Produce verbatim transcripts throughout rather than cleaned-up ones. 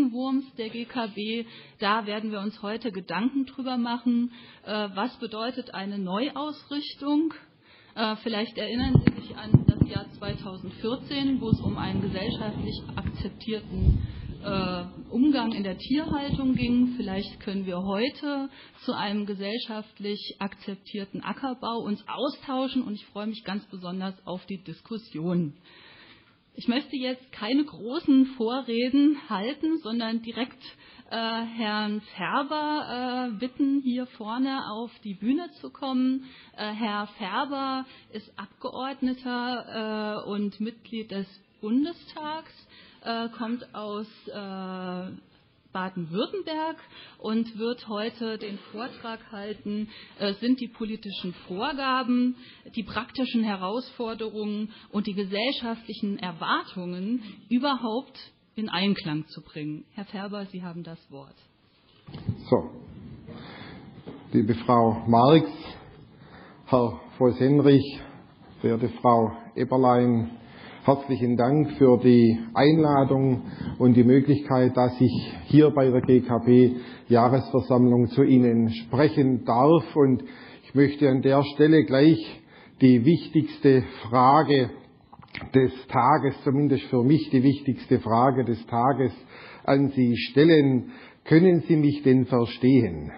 Regenwurms der G K B. Da werden wir uns heute Gedanken drüber machen, was bedeutet eine Neuausrichtung. Vielleicht erinnern Sie sich an das Jahr zweitausendvierzehn, wo es um einen gesellschaftlich akzeptierten Umgang in der Tierhaltung ging. Vielleicht können wir heute zu einem gesellschaftlich akzeptierten Ackerbau uns austauschen und ich freue mich ganz besonders auf die Diskussion. Ich möchte jetzt keine großen Vorreden halten, sondern direkt äh, Herrn Färber äh, bitten, hier vorne auf die Bühne zu kommen. Äh, Herr Färber ist Abgeordneter äh, und Mitglied des Bundestags, äh, kommt aus äh, Baden-Württemberg und wird heute den Vortrag halten, äh, sind die politischen Vorgaben, die praktischen Herausforderungen und die gesellschaftlichen Erwartungen überhaupt in Einklang zu bringen. Herr Färber, Sie haben das Wort. So, liebe Frau Marx, Herr Voss-Henrich, verehrte Frau Eberlein, herzlichen Dank für die Einladung und die Möglichkeit, dass ich hier bei der G K B-Jahresversammlung zu Ihnen sprechen darf. Und ich möchte an der Stelle gleich die wichtigste Frage des Tages, zumindest für mich die wichtigste Frage des Tages, an Sie stellen. Können Sie mich denn verstehen?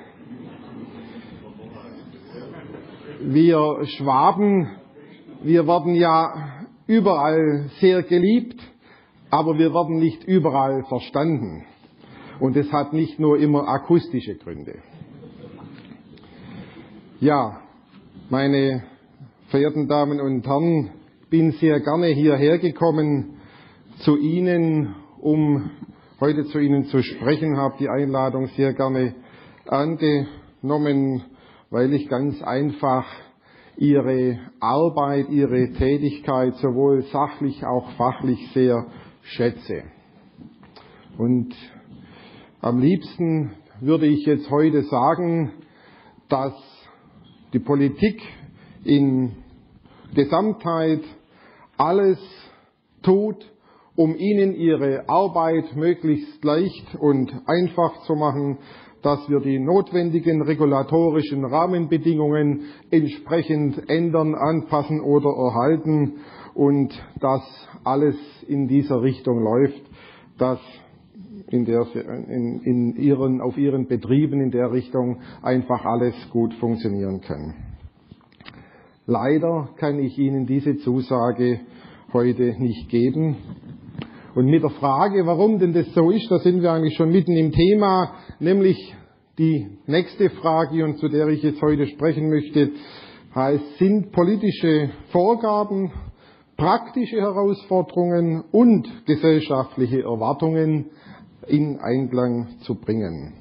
Wir Schwaben, wir werden ja überall sehr geliebt, aber wir werden nicht überall verstanden. Und es hat nicht nur immer akustische Gründe. Ja, meine verehrten Damen und Herren, ich bin sehr gerne hierher gekommen zu Ihnen, um heute zu Ihnen zu sprechen, habe die Einladung sehr gerne angenommen, weil ich ganz einfach Ihre Arbeit, Ihre Tätigkeit sowohl sachlich als auch fachlich sehr schätze. Und am liebsten würde ich jetzt heute sagen, dass die Politik in Gesamtheit alles tut, um Ihnen Ihre Arbeit möglichst leicht und einfach zu machen, dass wir die notwendigen regulatorischen Rahmenbedingungen entsprechend ändern, anpassen oder erhalten und dass alles in dieser Richtung läuft, dass in der, in, in ihren, auf Ihren Betrieben in der Richtung einfach alles gut funktionieren kann. Leider kann ich Ihnen diese Zusage heute nicht geben. Und mit der Frage, warum denn das so ist, da sind wir eigentlich schon mitten im Thema, nämlich die nächste Frage, und zu der ich jetzt heute sprechen möchte, heißt, sind politische Vorgaben, praktische Herausforderungen und gesellschaftliche Erwartungen in Einklang zu bringen?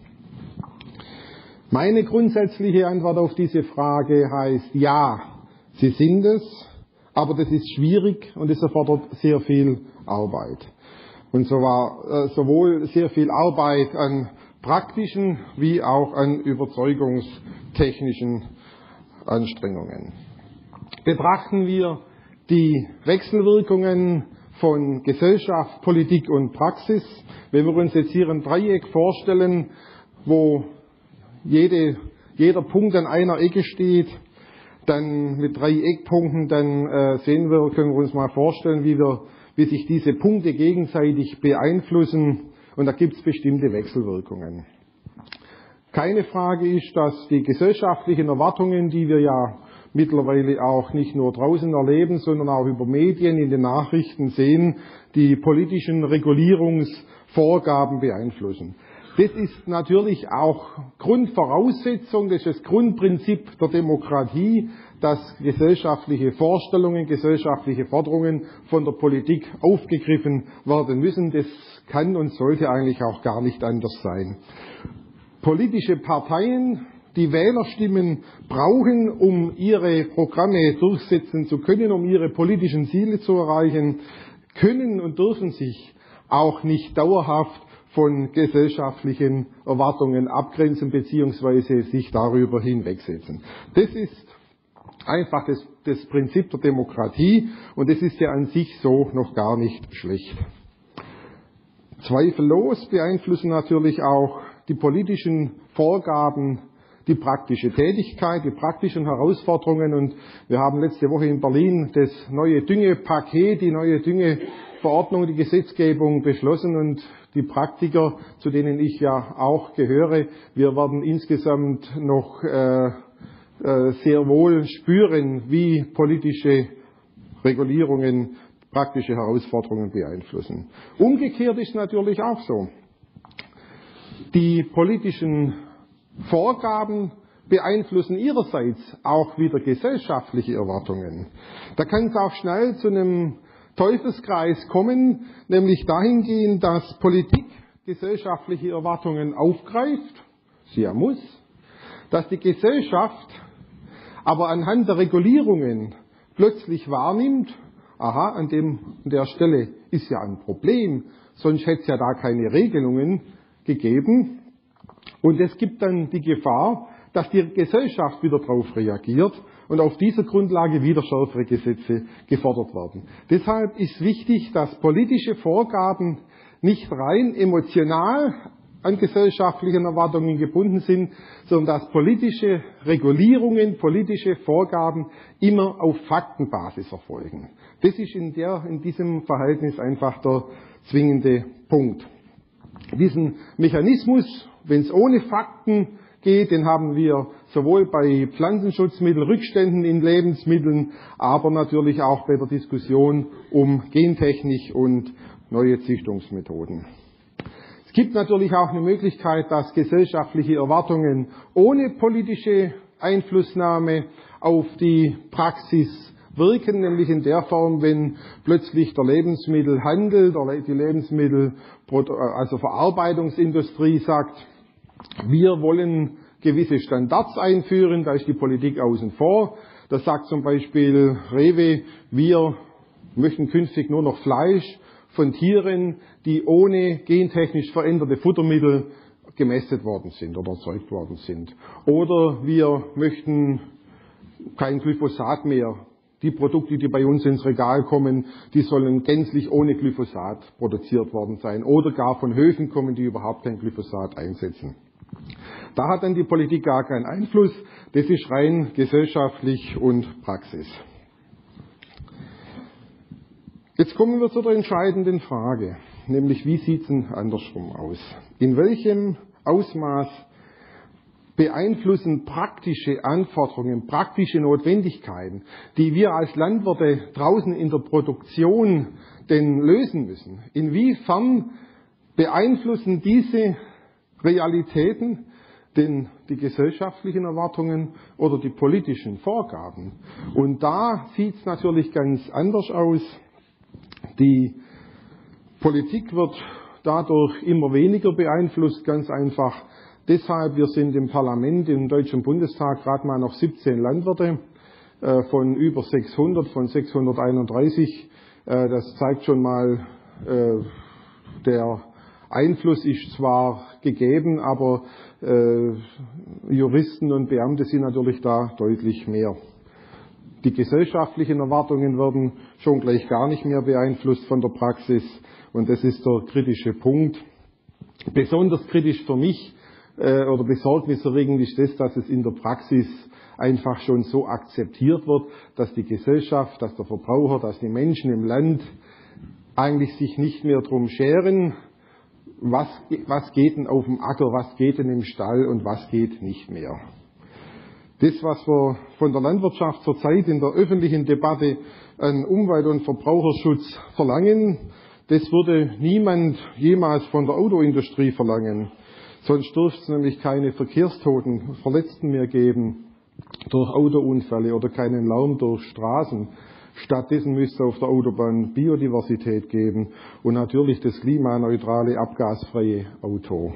Meine grundsätzliche Antwort auf diese Frage heißt, ja, sie sind es, aber das ist schwierig und es erfordert sehr viel Arbeit. Und so war äh, sowohl sehr viel Arbeit an praktischen wie auch an überzeugungstechnischen Anstrengungen. Betrachten wir die Wechselwirkungen von Gesellschaft, Politik und Praxis. Wenn wir uns jetzt hier ein Dreieck vorstellen, wo jede, jeder Punkt an einer Ecke steht, dann mit drei Eckpunkten, dann äh, sehen wir, können wir uns mal vorstellen, wie wir wie sich diese Punkte gegenseitig beeinflussen, und da gibt es bestimmte Wechselwirkungen. Keine Frage ist, dass die gesellschaftlichen Erwartungen, die wir ja mittlerweile auch nicht nur draußen erleben, sondern auch über Medien in den Nachrichten sehen, die politischen Regulierungsvorgaben beeinflussen. Das ist natürlich auch Grundvoraussetzung, das ist das Grundprinzip der Demokratie, dass gesellschaftliche Vorstellungen, gesellschaftliche Forderungen von der Politik aufgegriffen werden müssen. Das kann und sollte eigentlich auch gar nicht anders sein. Politische Parteien, die Wählerstimmen brauchen, um ihre Programme durchsetzen zu können, um ihre politischen Ziele zu erreichen, können und dürfen sich auch nicht dauerhaft von gesellschaftlichen Erwartungen abgrenzen bzw. sich darüber hinwegsetzen. Das ist einfach das, das Prinzip der Demokratie, und das ist ja an sich so noch gar nicht schlecht. Zweifellos beeinflussen natürlich auch die politischen Vorgaben die praktische Tätigkeit, die praktischen Herausforderungen. Und wir haben letzte Woche in Berlin das neue Düngepaket, die neue Düngeverordnung, die Gesetzgebung beschlossen. Und die Praktiker, zu denen ich ja auch gehöre, wir werden insgesamt noch äh, äh, sehr wohl spüren, wie politische Regulierungen praktische Herausforderungen beeinflussen. Umgekehrt ist natürlich auch so. Die politischen Vorgaben beeinflussen ihrerseits auch wieder gesellschaftliche Erwartungen. Da kann es auch schnell zu einem Teufelskreis kommen, nämlich dahingehend, dass Politik gesellschaftliche Erwartungen aufgreift, sie ja muss, dass die Gesellschaft aber anhand der Regulierungen plötzlich wahrnimmt, aha, an, dem, an der Stelle ist ja ein Problem, sonst hätte es ja da keine Regelungen gegeben. Und es gibt dann die Gefahr, dass die Gesellschaft wieder darauf reagiert und auf dieser Grundlage wieder schärfere Gesetze gefordert werden. Deshalb ist wichtig, dass politische Vorgaben nicht rein emotional an gesellschaftlichen Erwartungen gebunden sind, sondern dass politische Regulierungen, politische Vorgaben immer auf Faktenbasis erfolgen. Das ist in, der, in diesem Verhältnis einfach der zwingende Punkt. Diesen Mechanismus, wenn es ohne Fakten geht, den haben wir sowohl bei Pflanzenschutzmittelrückständen in Lebensmitteln, aber natürlich auch bei der Diskussion um Gentechnik und neue Züchtungsmethoden. Es gibt natürlich auch eine Möglichkeit, dass gesellschaftliche Erwartungen ohne politische Einflussnahme auf die Praxis wirken, nämlich in der Form, wenn plötzlich der Lebensmittelhandel, die Lebensmittel, also Verarbeitungsindustrie sagt, wir wollen gewisse Standards einführen, da ist die Politik außen vor. Da sagt zum Beispiel Rewe, wir möchten künftig nur noch Fleisch von Tieren, die ohne gentechnisch veränderte Futtermittel gemästet worden sind oder erzeugt worden sind. Oder wir möchten kein Glyphosat mehr. Die Produkte, die bei uns ins Regal kommen, die sollen gänzlich ohne Glyphosat produziert worden sein oder gar von Höfen kommen, die überhaupt kein Glyphosat einsetzen. Da hat dann die Politik gar keinen Einfluss. Das ist rein gesellschaftlich und Praxis. Jetzt kommen wir zu der entscheidenden Frage, nämlich wie sieht es denn andersrum aus? In welchem Ausmaß beeinflussen praktische Anforderungen, praktische Notwendigkeiten, die wir als Landwirte draußen in der Produktion denn lösen müssen? Inwiefern beeinflussen diese Realitäten denn die gesellschaftlichen Erwartungen oder die politischen Vorgaben? Und da sieht es natürlich ganz anders aus. Die Politik wird dadurch immer weniger beeinflusst, ganz einfach deshalb, wir sind im Parlament, im Deutschen Bundestag, gerade mal noch siebzehn Landwirte äh, von über sechshundert, von sechshunderteinunddreißig. Äh, das zeigt schon mal, äh, der Einfluss ist zwar gegeben, aber äh, Juristen und Beamte sind natürlich da deutlich mehr. Die gesellschaftlichen Erwartungen werden schon gleich gar nicht mehr beeinflusst von der Praxis und das ist der kritische Punkt. Besonders kritisch für mich äh, oder besorgniserregend ist das, dass es in der Praxis einfach schon so akzeptiert wird, dass die Gesellschaft, dass der Verbraucher, dass die Menschen im Land eigentlich sich nicht mehr drum scheren, was, was geht denn auf dem Acker, was geht denn im Stall und was geht nicht mehr. Das, was wir von der Landwirtschaft zurzeit in der öffentlichen Debatte an Umwelt- und Verbraucherschutz verlangen, das würde niemand jemals von der Autoindustrie verlangen. Sonst dürfte es nämlich keine Verkehrstoten, Verletzten mehr geben durch Autounfälle oder keinen Lärm durch Straßen. Stattdessen müsste es auf der Autobahn Biodiversität geben und natürlich das klimaneutrale, abgasfreie Auto.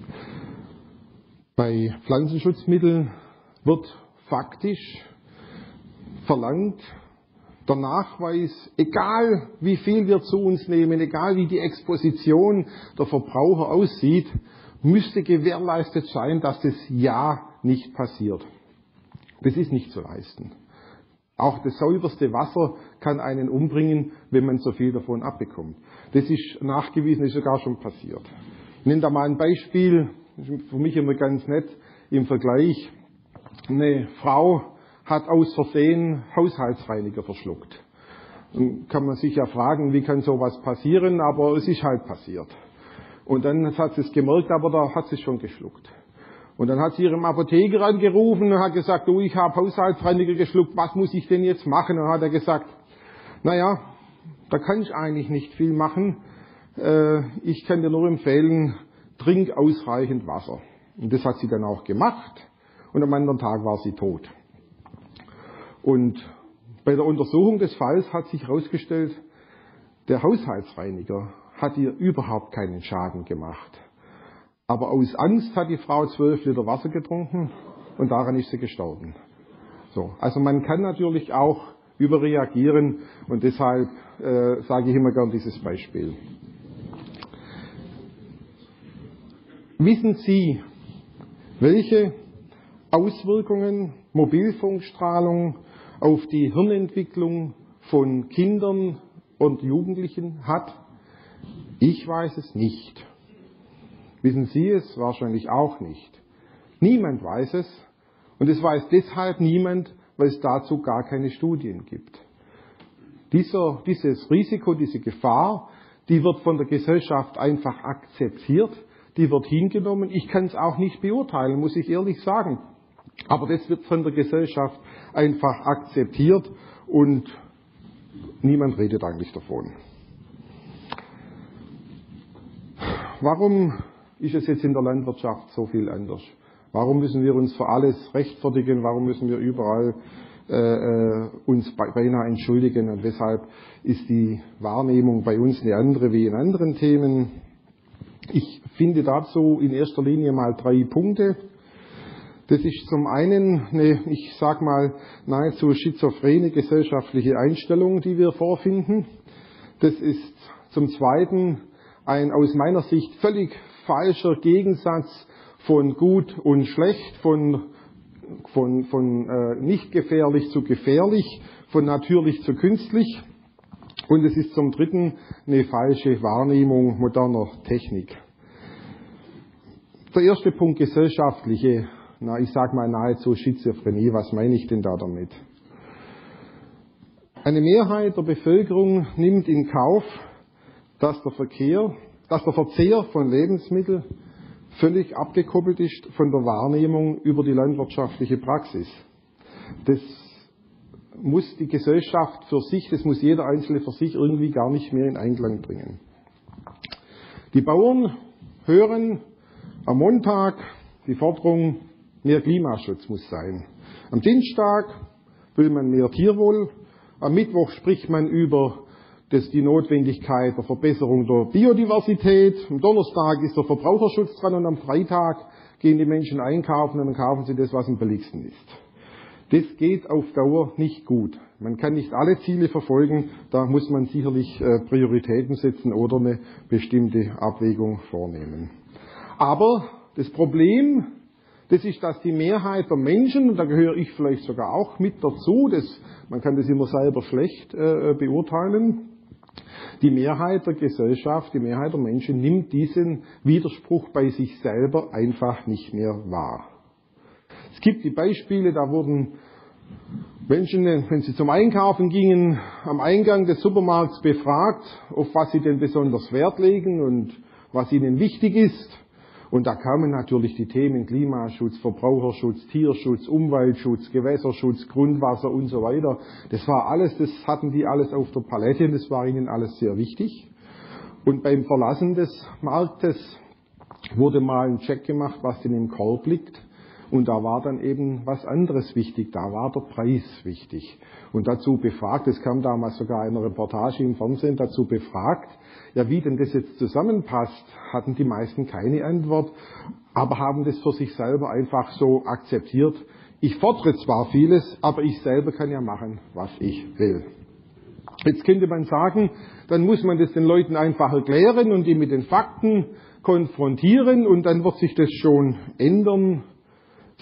Bei Pflanzenschutzmitteln wird faktisch verlangt, der Nachweis, egal wie viel wir zu uns nehmen, egal wie die Exposition der Verbraucher aussieht, müsste gewährleistet sein, dass das ja nicht passiert. Das ist nicht zu leisten. Auch das sauberste Wasser kann einen umbringen, wenn man so viel davon abbekommt. Das ist nachgewiesen, ist sogar schon passiert. Ich nenne da mal ein Beispiel, das ist für mich immer ganz nett im Vergleich. Eine Frau hat aus Versehen Haushaltsreiniger verschluckt. Dann kann man sich ja fragen, wie kann sowas passieren, aber es ist halt passiert. Und dann hat sie es gemerkt, aber da hat sie es schon geschluckt. Und dann hat sie ihrem Apotheker angerufen und hat gesagt, du, ich habe Haushaltsreiniger geschluckt, was muss ich denn jetzt machen? Und dann hat er gesagt, naja, da kann ich eigentlich nicht viel machen. Ich kann dir nur empfehlen, trink ausreichend Wasser. Und das hat sie dann auch gemacht. Und am anderen Tag war sie tot. Und bei der Untersuchung des Falls hat sich herausgestellt, der Haushaltsreiniger hat ihr überhaupt keinen Schaden gemacht. Aber aus Angst hat die Frau zwölf Liter Wasser getrunken und daran ist sie gestorben. So, also man kann natürlich auch überreagieren und deshalb äh, sage ich immer gern dieses Beispiel. Wissen Sie, welche Auswirkungen Mobilfunkstrahlung auf die Hirnentwicklung von Kindern und Jugendlichen hat? Ich weiß es nicht. Wissen Sie es? Wahrscheinlich auch nicht. Niemand weiß es und es weiß deshalb niemand, weil es dazu gar keine Studien gibt. Dieser, dieses Risiko, diese Gefahr, die wird von der Gesellschaft einfach akzeptiert, die wird hingenommen. Ich kann es auch nicht beurteilen, muss ich ehrlich sagen. Aber das wird von der Gesellschaft einfach akzeptiert und niemand redet eigentlich davon. Warum ist es jetzt in der Landwirtschaft so viel anders? Warum müssen wir uns für alles rechtfertigen? Warum müssen wir überall äh, uns beinahe entschuldigen? Und weshalb ist die Wahrnehmung bei uns eine andere wie in anderen Themen? Ich finde dazu in erster Linie mal drei Punkte. Das ist zum einen eine, ich sag mal, nahezu schizophrene gesellschaftliche Einstellung, die wir vorfinden. Das ist zum zweiten ein aus meiner Sicht völlig falscher Gegensatz von gut und schlecht, von, von, von äh, nicht gefährlich zu gefährlich, von natürlich zu künstlich. Und es ist zum dritten eine falsche Wahrnehmung moderner Technik. Der erste Punkt, gesellschaftliche, na, ich sage mal nahezu Schizophrenie. Was meine ich denn da damit? Eine Mehrheit der Bevölkerung nimmt in Kauf, dass der Verkehr, dass der Verzehr von Lebensmitteln völlig abgekoppelt ist von der Wahrnehmung über die landwirtschaftliche Praxis. Das muss die Gesellschaft für sich, das muss jeder Einzelne für sich irgendwie gar nicht mehr in Einklang bringen. Die Bauern hören am Montag die Forderung, mehr Klimaschutz muss sein. Am Dienstag will man mehr Tierwohl. Am Mittwoch spricht man über das, die Notwendigkeit der Verbesserung der Biodiversität. Am Donnerstag ist der Verbraucherschutz dran und am Freitag gehen die Menschen einkaufen und dann kaufen sie das, was am billigsten ist. Das geht auf Dauer nicht gut. Man kann nicht alle Ziele verfolgen, da muss man sicherlich Prioritäten setzen oder eine bestimmte Abwägung vornehmen. Aber das Problem, das ist, dass die Mehrheit der Menschen, und da gehöre ich vielleicht sogar auch mit dazu, das, man kann das immer selber schlecht äh, beurteilen, die Mehrheit der Gesellschaft, die Mehrheit der Menschen nimmt diesen Widerspruch bei sich selber einfach nicht mehr wahr. Es gibt die Beispiele, da wurden Menschen, wenn sie zum Einkaufen gingen, am Eingang des Supermarkts befragt, auf was sie denn besonders Wert legen und was ihnen wichtig ist. Und da kamen natürlich die Themen Klimaschutz, Verbraucherschutz, Tierschutz, Umweltschutz, Gewässerschutz, Grundwasser und so weiter. Das war alles, das hatten die alles auf der Palette und das war ihnen alles sehr wichtig. Und beim Verlassen des Marktes wurde mal ein Check gemacht, was denn im Korb liegt. Und da war dann eben was anderes wichtig, da war der Preis wichtig. Und dazu befragt, es kam damals sogar in einer Reportage im Fernsehen, dazu befragt, ja wie denn das jetzt zusammenpasst, hatten die meisten keine Antwort, aber haben das für sich selber einfach so akzeptiert. Ich fordere zwar vieles, aber ich selber kann ja machen, was ich will. Jetzt könnte man sagen, dann muss man das den Leuten einfach erklären und die mit den Fakten konfrontieren und dann wird sich das schon ändern.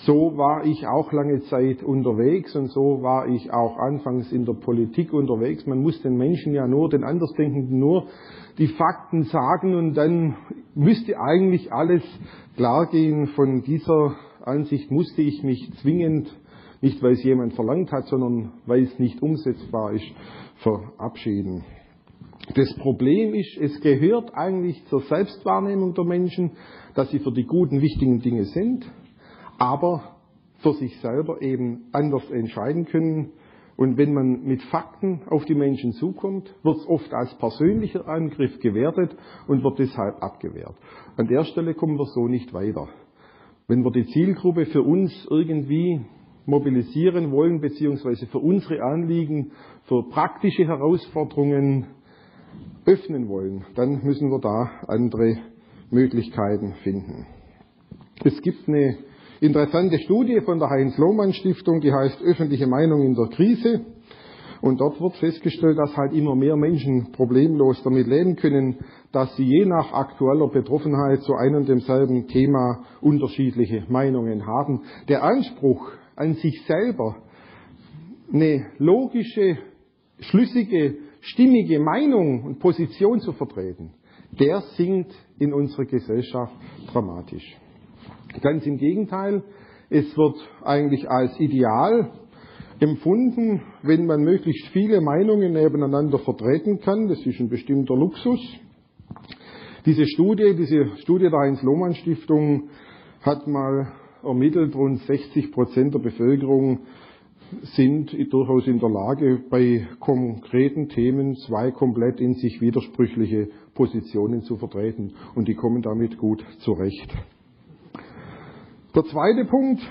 So war ich auch lange Zeit unterwegs und so war ich auch anfangs in der Politik unterwegs. Man muss den Menschen ja nur, den Andersdenkenden nur die Fakten sagen und dann müsste eigentlich alles klar gehen. Von dieser Ansicht musste ich mich zwingend, nicht weil es jemand verlangt hat, sondern weil es nicht umsetzbar ist, verabschieden. Das Problem ist, es gehört eigentlich zur Selbstwahrnehmung der Menschen, dass sie für die guten, wichtigen Dinge sind, aber für sich selber eben anders entscheiden können. Und wenn man mit Fakten auf die Menschen zukommt, wird es oft als persönlicher Angriff gewertet und wird deshalb abgewehrt. An der Stelle kommen wir so nicht weiter. Wenn wir die Zielgruppe für uns irgendwie mobilisieren wollen, beziehungsweise für unsere Anliegen, für praktische Herausforderungen öffnen wollen, dann müssen wir da andere Möglichkeiten finden. Es gibt eine interessante Studie von der Heinz-Lohmann-Stiftung, die heißt Öffentliche Meinung in der Krise. Und dort wird festgestellt, dass halt immer mehr Menschen problemlos damit leben können, dass sie je nach aktueller Betroffenheit zu einem und demselben Thema unterschiedliche Meinungen haben. Der Anspruch an sich selber, eine logische, schlüssige, stimmige Meinung und Position zu vertreten, der sinkt in unserer Gesellschaft dramatisch. Ganz im Gegenteil, es wird eigentlich als ideal empfunden, wenn man möglichst viele Meinungen nebeneinander vertreten kann. Das ist ein bestimmter Luxus. Diese Studie, diese Studie der Heinz-Lohmann-Stiftung hat mal ermittelt, rund sechzig Prozent der Bevölkerung sind durchaus in der Lage, bei konkreten Themen zwei komplett in sich widersprüchliche Positionen zu vertreten. Und die kommen damit gut zurecht. Der zweite Punkt,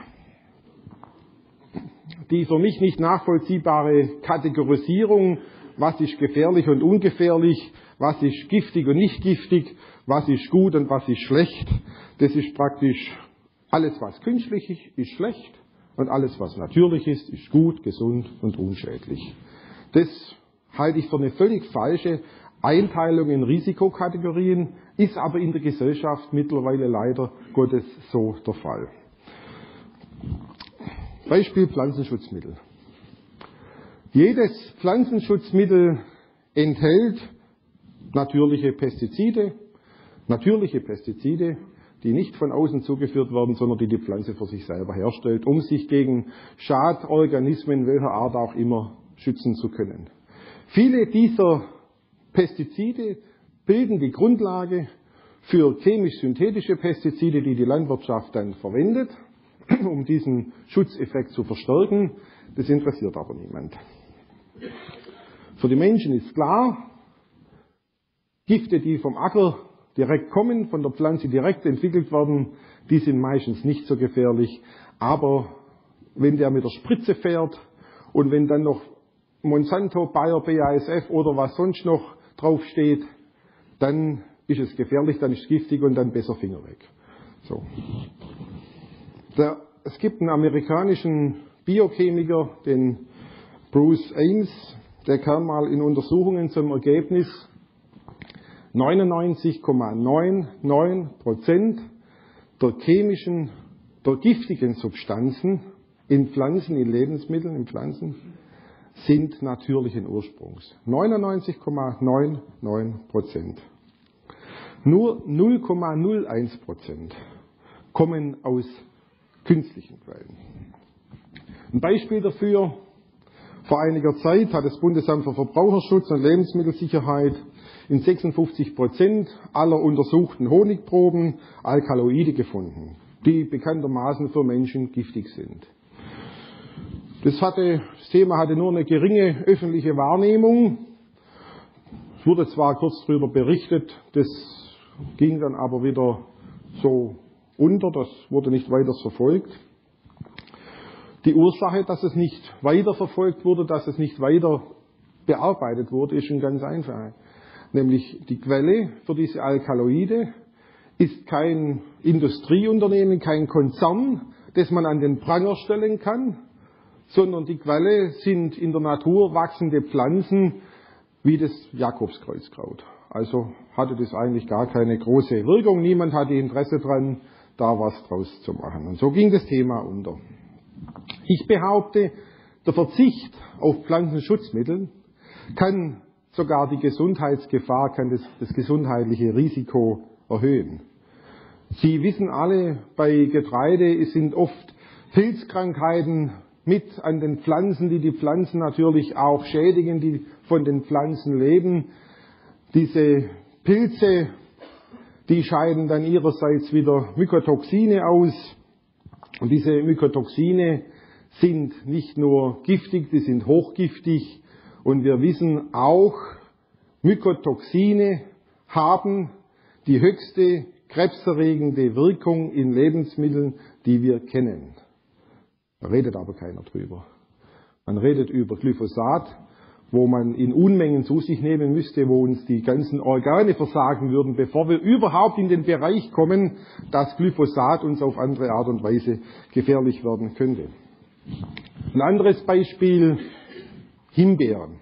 die für mich nicht nachvollziehbare Kategorisierung, was ist gefährlich und ungefährlich, was ist giftig und nicht giftig, was ist gut und was ist schlecht, das ist praktisch alles, was künstlich ist, ist schlecht und alles, was natürlich ist, ist gut, gesund und unschädlich. Das halte ich für eine völlig falsche Einteilung in Risikokategorien, ist aber in der Gesellschaft mittlerweile leider Gottes so der Fall. Beispiel Pflanzenschutzmittel. Jedes Pflanzenschutzmittel enthält natürliche Pestizide, natürliche Pestizide, die nicht von außen zugeführt werden, sondern die die Pflanze für sich selber herstellt, um sich gegen Schadorganismen welcher Art auch immer schützen zu können. Viele dieser Pestizide bilden die Grundlage für chemisch-synthetische Pestizide, die die Landwirtschaft dann verwendet, um diesen Schutzeffekt zu verstärken. Das interessiert aber niemand. Für die Menschen ist klar, Gifte, die vom Acker direkt kommen, von der Pflanze direkt entwickelt werden, die sind meistens nicht so gefährlich. Aber wenn der mit der Spritze fährt und wenn dann noch Monsanto, Bayer, B A S F oder was sonst noch draufsteht, dann ist es gefährlich, dann ist es giftig und dann besser Finger weg. So. Der, es gibt einen amerikanischen Biochemiker, den Bruce Ames, der kam mal in Untersuchungen zum Ergebnis, neunundneunzig Komma neunundneunzig Prozent der chemischen, der giftigen Substanzen in Pflanzen, in Lebensmitteln, in Pflanzen, sind natürlichen Ursprungs. neunundneunzig Komma neunundneunzig Prozent. Nur null Komma null eins Prozent kommen aus künstlichen Quellen. Ein Beispiel dafür: Vor einiger Zeit hat das Bundesamt für Verbraucherschutz und Lebensmittelsicherheit in sechsundfünfzig Prozent aller untersuchten Honigproben Alkaloide gefunden, die bekanntermaßen für Menschen giftig sind. Das, hatte, das Thema hatte nur eine geringe öffentliche Wahrnehmung. Es wurde zwar kurz darüber berichtet, das ging dann aber wieder so unter, das wurde nicht weiter verfolgt. Die Ursache, dass es nicht weiter verfolgt wurde, dass es nicht weiter bearbeitet wurde, ist schon ganz einfach. Nämlich die Quelle für diese Alkaloide ist kein Industrieunternehmen, kein Konzern, das man an den Pranger stellen kann, sondern die Quelle sind in der Natur wachsende Pflanzen wie das Jakobskreuzkraut. Also hatte das eigentlich gar keine große Wirkung. Niemand hatte Interesse daran, da was draus zu machen. Und so ging das Thema unter. Ich behaupte, der Verzicht auf Pflanzenschutzmittel kann sogar die Gesundheitsgefahr, kann das, das gesundheitliche Risiko erhöhen. Sie wissen alle, bei Getreide sind oft Pilzkrankheiten mit an den Pflanzen, die die Pflanzen natürlich auch schädigen, die von den Pflanzen leben. Diese Pilze, die scheiden dann ihrerseits wieder Mykotoxine aus. Und diese Mykotoxine sind nicht nur giftig, die sind hochgiftig. Und wir wissen auch, Mykotoxine haben die höchste krebserregende Wirkung in Lebensmitteln, die wir kennen. Da redet aber keiner drüber. Man redet über Glyphosat, wo man in Unmengen zu sich nehmen müsste, wo uns die ganzen Organe versagen würden, bevor wir überhaupt in den Bereich kommen, dass Glyphosat uns auf andere Art und Weise gefährlich werden könnte. Ein anderes Beispiel, Himbeeren.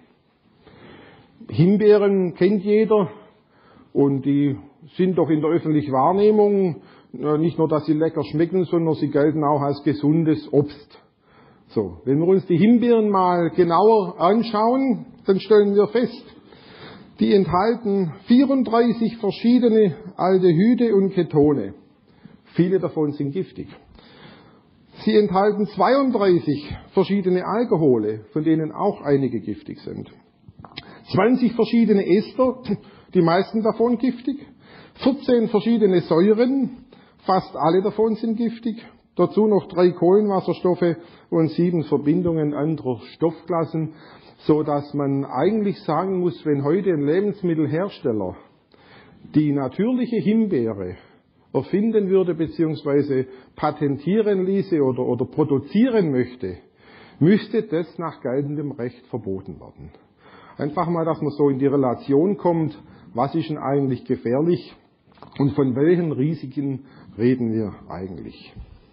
Himbeeren kennt jeder und die sind doch in der öffentlichen Wahrnehmung nicht nur, dass sie lecker schmecken, sondern sie gelten auch als gesundes Obst. So, wenn wir uns die Himbeeren mal genauer anschauen, dann stellen wir fest, die enthalten vierunddreißig verschiedene Aldehyde und Ketone. Viele davon sind giftig. Sie enthalten zweiunddreißig verschiedene Alkohole, von denen auch einige giftig sind. zwanzig verschiedene Ester, die meisten davon giftig. vierzehn verschiedene Säuren, fast alle davon sind giftig. Dazu noch drei Kohlenwasserstoffe und sieben Verbindungen anderer Stoffklassen, so dass man eigentlich sagen muss, wenn heute ein Lebensmittelhersteller die natürliche Himbeere erfinden würde bzw. patentieren ließe oder, oder produzieren möchte, müsste das nach geltendem Recht verboten werden. Einfach mal, dass man so in die Relation kommt, was ist denn eigentlich gefährlich und von welchen Risiken reden wir eigentlich.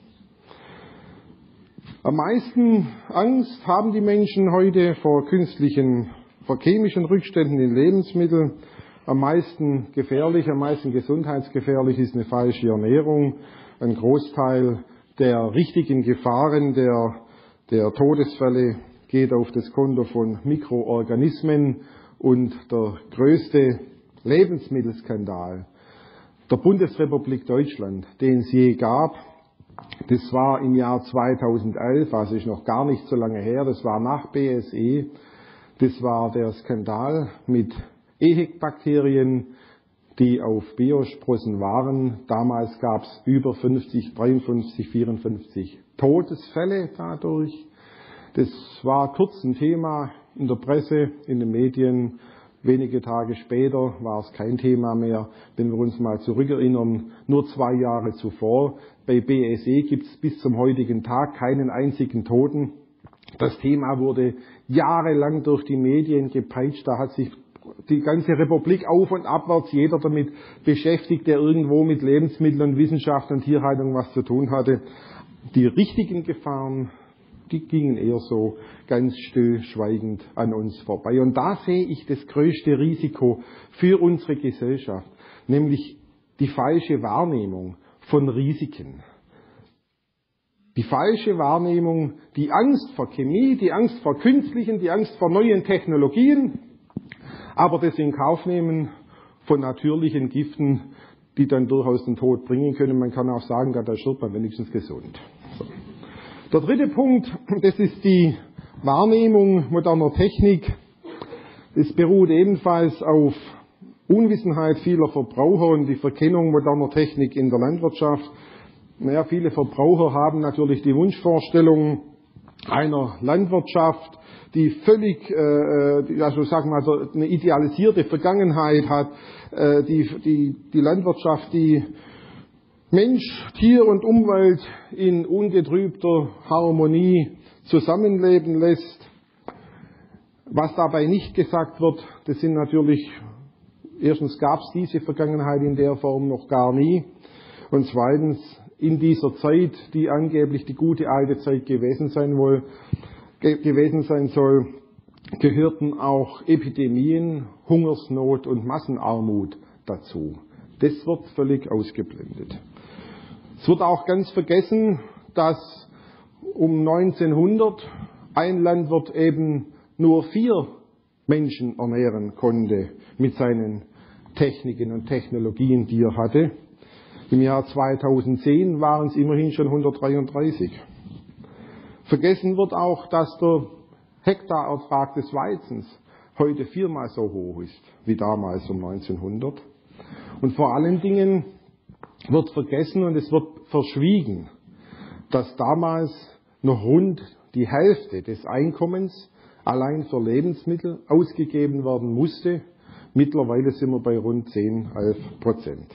Am meisten Angst haben die Menschen heute vor künstlichen, vor chemischen Rückständen in Lebensmitteln. Am meisten gefährlich, am meisten gesundheitsgefährlich ist eine falsche Ernährung. Ein Großteil der richtigen Gefahren, der, der Todesfälle geht auf das Konto von Mikroorganismen und der größte Lebensmittelskandal der Bundesrepublik Deutschland, den es je gab, das war im Jahr zweitausendelf, also ist noch gar nicht so lange her, das war nach B S E, das war der Skandal mit EHEC-Bakterien, die auf Biosprossen waren. Damals gab es über fünfzig, dreiundfünfzig, vierundfünfzig Todesfälle dadurch. Das war kurz ein Thema in der Presse, in den Medien. Wenige Tage später war es kein Thema mehr. Wenn wir uns mal zurückerinnern, nur zwei Jahre zuvor, bei B S E gibt es bis zum heutigen Tag keinen einzigen Toten. Das Thema wurde jahrelang durch die Medien gepeitscht. Da hat sich die ganze Republik auf und abwärts jeder damit beschäftigt, der irgendwo mit Lebensmitteln und Wissenschaft und Tierhaltung was zu tun hatte. Die richtigen Gefahren, die gingen eher so ganz stillschweigend an uns vorbei. Und da sehe ich das größte Risiko für unsere Gesellschaft, nämlich die falsche Wahrnehmung von Risiken. Die falsche Wahrnehmung, die Angst vor Chemie, die Angst vor künstlichen, die Angst vor neuen Technologien, aber das in Kauf nehmen von natürlichen Giften, die dann durchaus den Tod bringen können. Man kann auch sagen, da stirbt man wenigstens gesund. So. Der dritte Punkt, das ist die Wahrnehmung moderner Technik. Das beruht ebenfalls auf Unwissenheit vieler Verbraucher und die Verkennung moderner Technik in der Landwirtschaft. Naja, viele Verbraucher haben natürlich die Wunschvorstellung einer Landwirtschaft, die völlig, äh, also sagen wir mal, eine idealisierte Vergangenheit hat, äh, die, die, die Landwirtschaft, die Mensch, Tier und Umwelt in ungetrübter Harmonie zusammenleben lässt. Was dabei nicht gesagt wird, das sind natürlich, erstens gab es diese Vergangenheit in der Form noch gar nie und zweitens, in dieser Zeit, die angeblich die gute alte Zeit gewesen sein wohl, ge- gewesen sein soll, gehörten auch Epidemien, Hungersnot und Massenarmut dazu. Das wird völlig ausgeblendet. Es wird auch ganz vergessen, dass um neunzehnhundert ein Landwirt eben nur vier Menschen ernähren konnte mit seinen Techniken und Technologien, die er hatte. Im Jahr zweitausendzehn waren es immerhin schon hundertdreiunddreißig. Vergessen wird auch, dass der Hektarertrag des Weizens heute viermal so hoch ist wie damals um neunzehnhundert. Und vor allen Dingen wird vergessen und es wird verschwiegen, dass damals noch rund die Hälfte des Einkommens allein für Lebensmittel ausgegeben werden musste. Mittlerweile sind wir bei rund zehn, elf Prozent.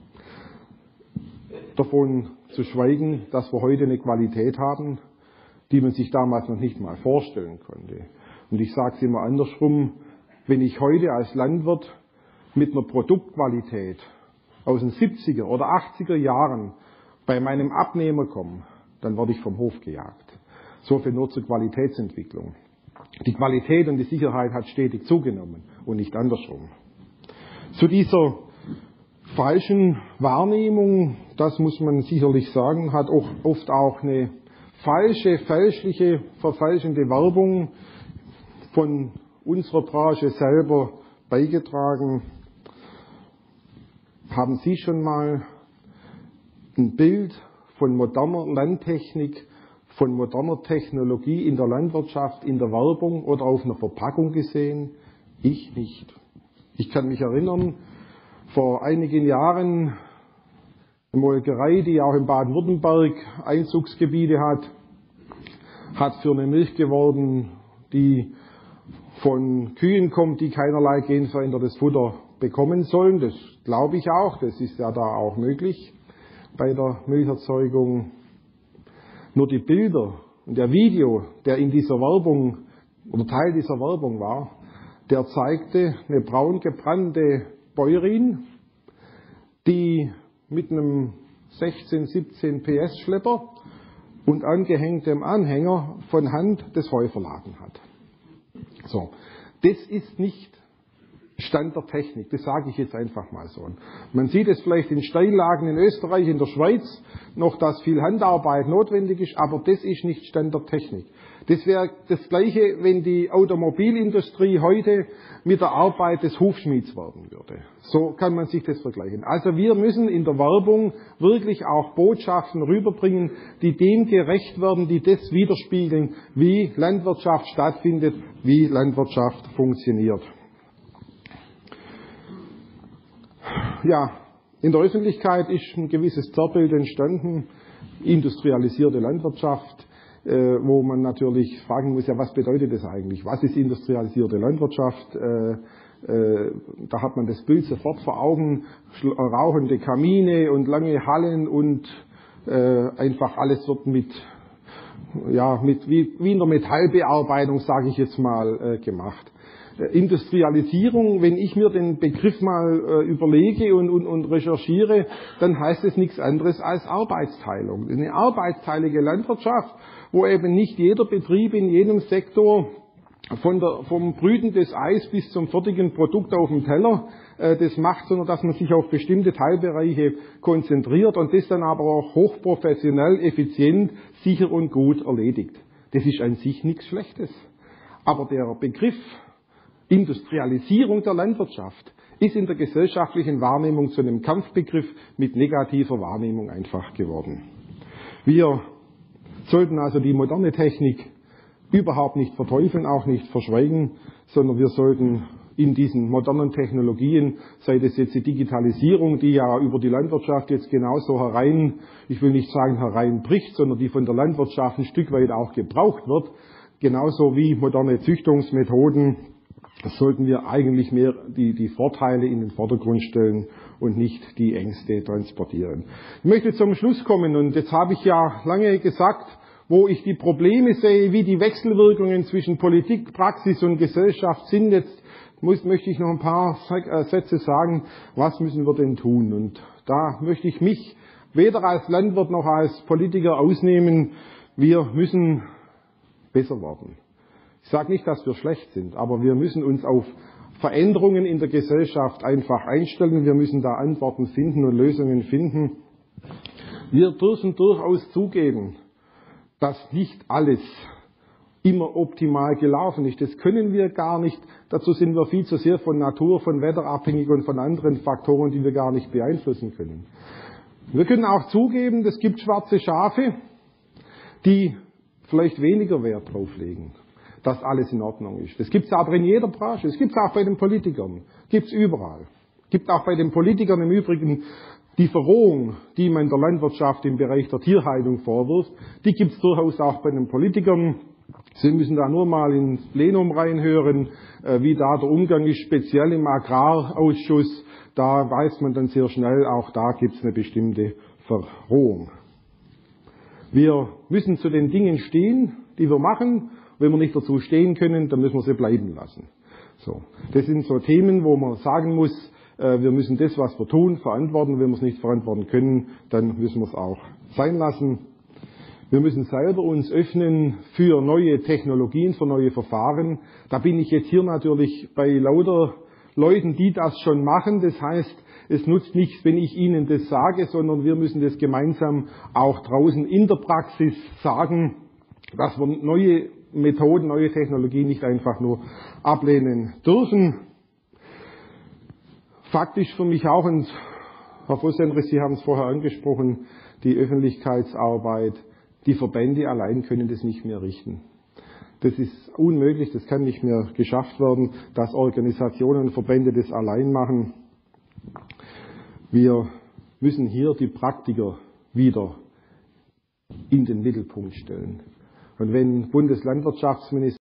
Davon zu schweigen, dass wir heute eine Qualität haben, die man sich damals noch nicht mal vorstellen konnte. Und ich sage es immer andersrum, wenn ich heute als Landwirt mit einer Produktqualität aus den siebziger oder achtziger Jahren bei meinem Abnehmer komme, dann werde ich vom Hof gejagt. So viel nur zur Qualitätsentwicklung. Die Qualität und die Sicherheit hat stetig zugenommen und nicht andersrum. Zu dieser falschen Wahrnehmung, das muss man sicherlich sagen, hat auch oft auch eine falsche, fälschliche, verfälschende Werbung von unserer Branche selber beigetragen. Haben Sie schon mal ein Bild von moderner Landtechnik, von moderner Technologie in der Landwirtschaft, in der Werbung oder auf einer Verpackung gesehen? Ich nicht. Ich kann mich erinnern, vor einigen Jahren eine Molkerei, die auch in Baden-Württemberg Einzugsgebiete hat, hat für eine Milch geworben, die von Kühen kommt, die keinerlei genverändertes Futter bekommen sollen. Das glaube ich auch, das ist ja da auch möglich bei der Milcherzeugung. Nur die Bilder und der Video, der in dieser Werbung oder Teil dieser Werbung war, der zeigte eine braun gebrannte Bäuerin, die mit einem sechzehn, siebzehn P S Schlepper und angehängtem Anhänger von Hand das Heu verladen hat. So, das ist nicht Stand der Technik, das sage ich jetzt einfach mal so. Man sieht es vielleicht in Steillagen in Österreich, in der Schweiz noch, dass viel Handarbeit notwendig ist, aber das ist nicht Stand der Technik. Das wäre das Gleiche, wenn die Automobilindustrie heute mit der Arbeit des Hufschmieds werden würde. So kann man sich das vergleichen. Also wir müssen in der Werbung wirklich auch Botschaften rüberbringen, die dem gerecht werden, die das widerspiegeln, wie Landwirtschaft stattfindet, wie Landwirtschaft funktioniert. Ja, in der Öffentlichkeit ist ein gewisses Zerrbild entstanden, industrialisierte Landwirtschaft, äh, wo man natürlich fragen muss, ja, was bedeutet das eigentlich? Was ist industrialisierte Landwirtschaft? Äh, äh, da hat man das Bild sofort vor Augen, rauchende Kamine und lange Hallen und äh, einfach alles wird mit, ja, mit wie, wie in der Metallbearbeitung, sage ich jetzt mal, äh, gemacht. Industrialisierung, wenn ich mir den Begriff mal äh, überlege und, und, und recherchiere, dann heißt es nichts anderes als Arbeitsteilung. Eine arbeitsteilige Landwirtschaft, wo eben nicht jeder Betrieb in jedem Sektor von der, vom Brüten des Eis bis zum fertigen Produkt auf dem Teller äh, das macht, sondern dass man sich auf bestimmte Teilbereiche konzentriert und das dann aber auch hochprofessionell, effizient, sicher und gut erledigt. Das ist an sich nichts Schlechtes. Aber der Begriff Industrialisierung der Landwirtschaft ist in der gesellschaftlichen Wahrnehmung zu einem Kampfbegriff mit negativer Wahrnehmung einfach geworden. Wir sollten also die moderne Technik überhaupt nicht verteufeln, auch nicht verschweigen, sondern wir sollten in diesen modernen Technologien, sei das jetzt die Digitalisierung, die ja über die Landwirtschaft jetzt genauso herein, ich will nicht sagen hereinbricht, sondern die von der Landwirtschaft ein Stück weit auch gebraucht wird, genauso wie moderne Züchtungsmethoden, sollten wir eigentlich mehr die, die Vorteile in den Vordergrund stellen und nicht die Ängste transportieren. Ich möchte zum Schluss kommen und jetzt habe ich ja lange gesagt, wo ich die Probleme sehe, wie die Wechselwirkungen zwischen Politik, Praxis und Gesellschaft sind. Jetzt muss, möchte ich noch ein paar Sätze sagen, was müssen wir denn tun? Und da möchte ich mich weder als Landwirt noch als Politiker ausnehmen. Wir müssen besser werden. Ich sage nicht, dass wir schlecht sind, aber wir müssen uns auf Veränderungen in der Gesellschaft einfach einstellen. Wir müssen da Antworten finden und Lösungen finden. Wir dürfen durchaus zugeben, dass nicht alles immer optimal gelaufen ist. Das können wir gar nicht. Dazu sind wir viel zu sehr von Natur, von Wetter abhängig und von anderen Faktoren, die wir gar nicht beeinflussen können. Wir können auch zugeben, es gibt schwarze Schafe, die vielleicht weniger Wert drauf legen, dass alles in Ordnung ist. Das gibt es aber in jeder Branche. Das gibt es auch bei den Politikern. Gibt es überall. Gibt auch bei den Politikern im Übrigen die Verrohung, die man der Landwirtschaft im Bereich der Tierhaltung vorwirft. Die gibt es durchaus auch bei den Politikern. Sie müssen da nur mal ins Plenum reinhören, wie da der Umgang ist, speziell im Agrarausschuss. Da weiß man dann sehr schnell, auch da gibt es eine bestimmte Verrohung. Wir müssen zu den Dingen stehen, die wir machen. Wenn wir nicht dazu stehen können, dann müssen wir sie bleiben lassen. So. Das sind so Themen, wo man sagen muss, wir müssen das, was wir tun, verantworten. Wenn wir es nicht verantworten können, dann müssen wir es auch sein lassen. Wir müssen selber uns öffnen für neue Technologien, für neue Verfahren. Da bin ich jetzt hier natürlich bei lauter Leuten, die das schon machen. Das heißt, es nutzt nichts, wenn ich Ihnen das sage, sondern wir müssen das gemeinsam auch draußen in der Praxis sagen, dass wir neue Methoden, neue Technologien nicht einfach nur ablehnen dürfen. Faktisch für mich auch, und Herr Vossenrich, Sie haben es vorher angesprochen, die Öffentlichkeitsarbeit. Die Verbände allein können das nicht mehr richten. Das ist unmöglich, das kann nicht mehr geschafft werden, dass Organisationen und Verbände das allein machen. Wir müssen hier die Praktiker wieder in den Mittelpunkt stellen. Und wenn Bundeslandwirtschaftsminister